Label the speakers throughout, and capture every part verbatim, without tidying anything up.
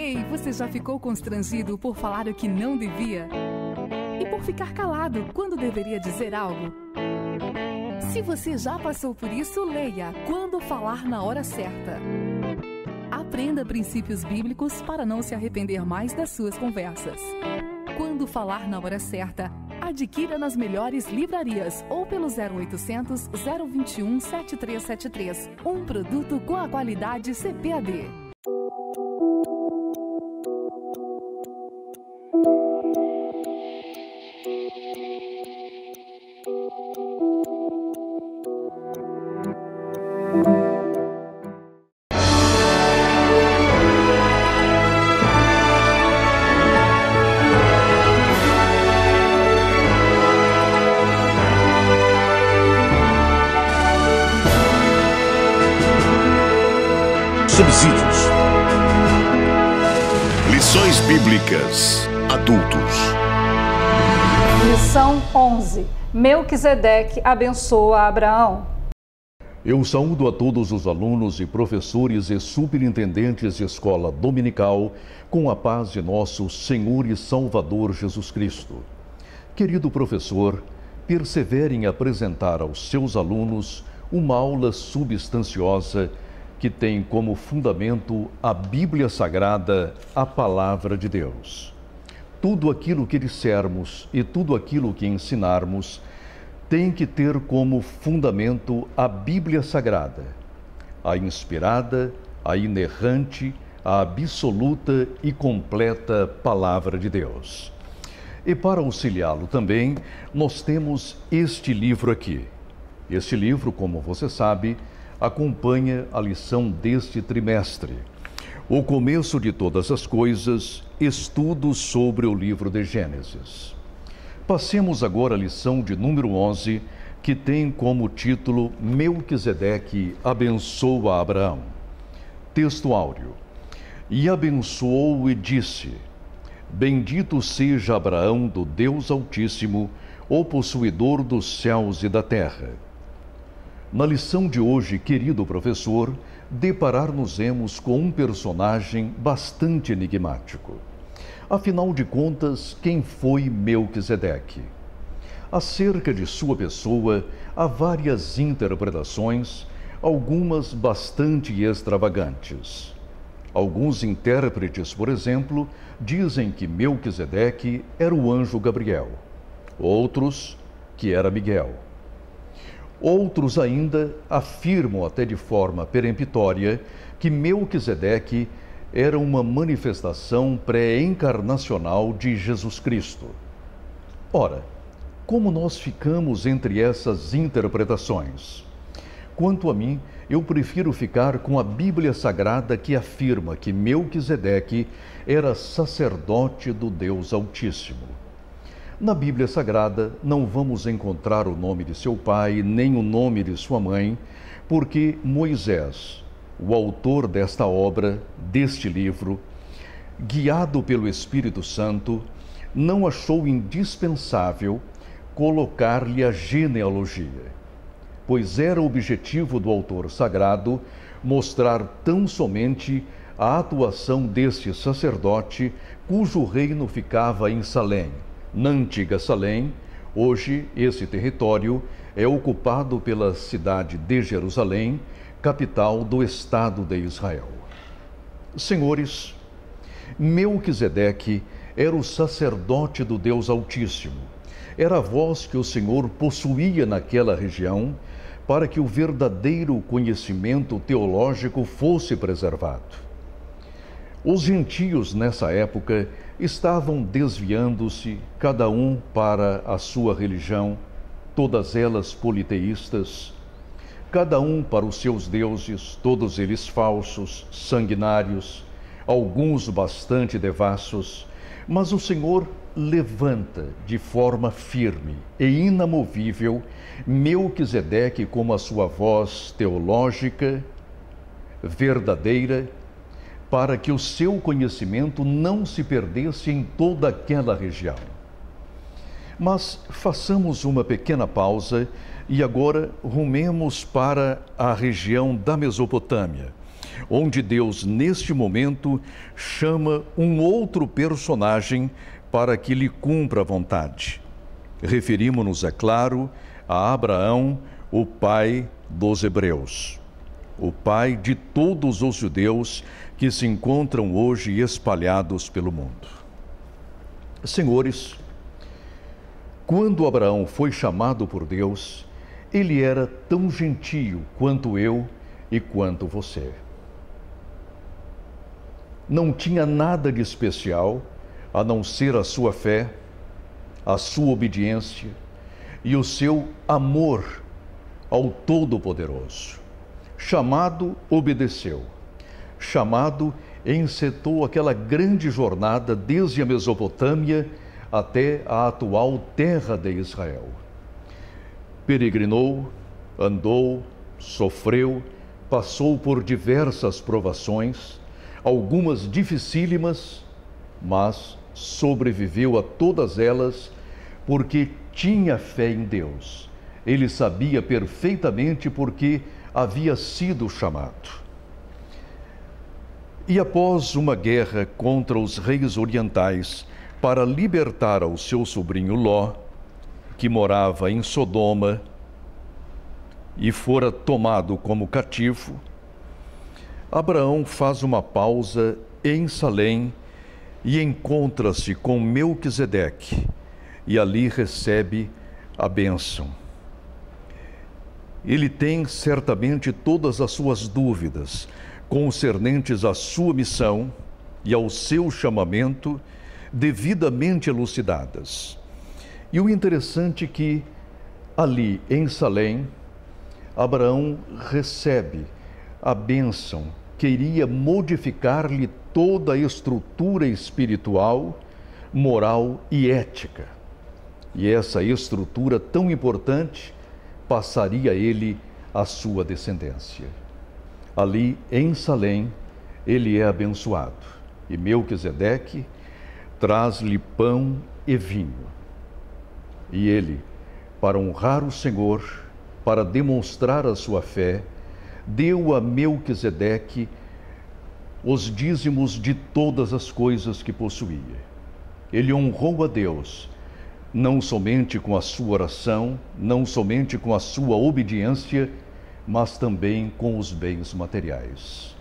Speaker 1: Ei, você já ficou constrangido por falar o que não devia? E por ficar calado quando deveria dizer algo? Se você já passou por isso, leia Quando Falar na Hora Certa. Aprenda princípios bíblicos para não se arrepender mais das suas conversas. Quando Falar na Hora Certa, adquira nas melhores livrarias ou pelo zero oitocentos, zero vinte e um, sete três sete três. Um produto com a qualidade C P A D.
Speaker 2: Subsídios. Lições Bíblicas Adultos.
Speaker 3: Lição onze. Melquisedeque abençoa Abraão.
Speaker 4: Eu saúdo a todos os alunos e professores e superintendentes de escola dominical com a paz de nosso Senhor e Salvador Jesus Cristo. Querido professor, persevere em apresentar aos seus alunos uma aula substanciosa que tem como fundamento a Bíblia Sagrada, a Palavra de Deus. Tudo aquilo que dissermos e tudo aquilo que ensinarmos tem que ter como fundamento a Bíblia Sagrada, a inspirada, a inerrante, a absoluta e completa Palavra de Deus. E para auxiliá-lo também, nós temos este livro aqui. Este livro, como você sabe, acompanha a lição deste trimestre. O começo de todas as coisas, estudos sobre o livro de Gênesis. Passemos agora à lição de número onze, que tem como título Melquisedeque abençoa Abraão. Texto áureo. E abençoou e disse: Bendito seja Abraão do Deus Altíssimo, o possuidor dos céus e da terra. Na lição de hoje, querido professor, deparar-nos-emos com um personagem bastante enigmático. Afinal de contas, quem foi Melquisedeque? Acerca de sua pessoa, há várias interpretações, algumas bastante extravagantes. Alguns intérpretes, por exemplo, dizem que Melquisedeque era o anjo Gabriel. Outros, que era Miguel. Outros ainda afirmam, até de forma peremptória, que Melquisedeque era uma manifestação pré-encarnacional de Jesus Cristo. Ora, como nós ficamos entre essas interpretações? Quanto a mim, eu prefiro ficar com a Bíblia Sagrada, que afirma que Melquisedeque era sacerdote do Deus Altíssimo. Na Bíblia Sagrada não vamos encontrar o nome de seu pai, nem o nome de sua mãe, porque Moisés, o autor desta obra, deste livro, guiado pelo Espírito Santo, não achou indispensável colocar-lhe a genealogia, pois era o objetivo do autor sagrado mostrar tão somente a atuação deste sacerdote, cujo reino ficava em Salém. Na antiga Salém, hoje esse território é ocupado pela cidade de Jerusalém, capital do Estado de Israel. Senhores, Melquisedeque era o sacerdote do Deus Altíssimo. Era a voz que o Senhor possuía naquela região para que o verdadeiro conhecimento teológico fosse preservado. Os gentios, nessa época, estavam desviando-se, cada um para a sua religião, todas elas politeístas, cada um para os seus deuses, todos eles falsos, sanguinários, alguns bastante devassos, mas o Senhor levanta de forma firme e inamovível Melquisedeque como a sua voz teológica, verdadeira, para que o seu conhecimento não se perdesse em toda aquela região. Mas façamos uma pequena pausa e agora rumemos para a região da Mesopotâmia, onde Deus, neste momento, chama um outro personagem para que lhe cumpra a vontade. Referimos-nos, é claro, a Abraão, o pai dos hebreus, o pai de todos os judeus que se encontram hoje espalhados pelo mundo. Senhores, quando Abraão foi chamado por Deus, ele era tão gentio quanto eu e quanto você. Não tinha nada de especial, a não ser a sua fé, a sua obediência e o seu amor ao Todo-Poderoso. Chamado, obedeceu. Chamado, encetou aquela grande jornada desde a Mesopotâmia até a atual terra de Israel. Peregrinou, andou, sofreu, passou por diversas provações, algumas dificílimas, mas sobreviveu a todas elas porque tinha fé em Deus. Ele sabia perfeitamente porque havia sido chamado. E após uma guerra contra os reis orientais para libertar ao seu sobrinho Ló, que morava em Sodoma e fora tomado como cativo, Abraão faz uma pausa em Salém e encontra-se com Melquisedeque e ali recebe a bênção. Ele tem certamente todas as suas dúvidas concernentes à sua missão e ao seu chamamento devidamente elucidadas. E o interessante é que ali em Salém, Abraão recebe a bênção que iria modificar-lhe toda a estrutura espiritual, moral e ética. E essa estrutura tão importante passaria a ele a sua descendência. Ali em Salém, ele é abençoado. E Melquisedeque traz-lhe pão e vinho. E ele, para honrar o Senhor, para demonstrar a sua fé, deu a Melquisedeque os dízimos de todas as coisas que possuía. Ele honrou a Deus, não somente com a sua oração, não somente com a sua obediência, mas também com os bens materiais.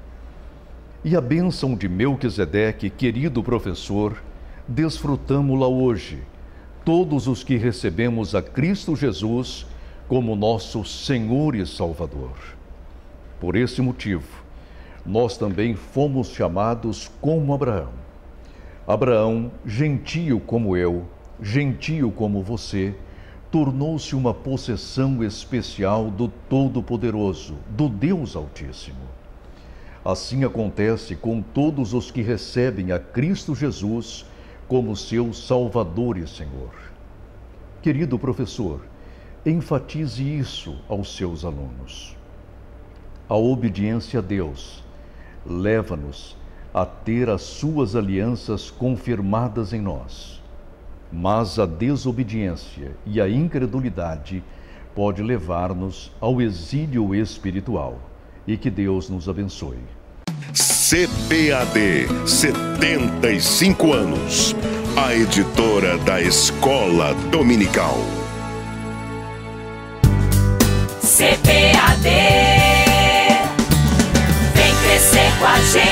Speaker 4: E a bênção de Melquisedeque, querido professor, desfrutamo-la hoje, todos os que recebemos a Cristo Jesus como nosso Senhor e Salvador. Por esse motivo, nós também fomos chamados como Abraão. Abraão, gentio como eu, gentio como você, tornou-se uma possessão especial do Todo-Poderoso, do Deus Altíssimo. Assim acontece com todos os que recebem a Cristo Jesus como seu Salvador e Senhor. Querido professor, enfatize isso aos seus alunos. A obediência a Deus leva-nos a ter as suas alianças confirmadas em nós. Mas a desobediência e a incredulidade pode levar-nos ao exílio espiritual. E que Deus nos abençoe.
Speaker 2: C P A D, setenta e cinco anos. A editora da Escola Dominical.
Speaker 5: C P A D, vem crescer com a gente.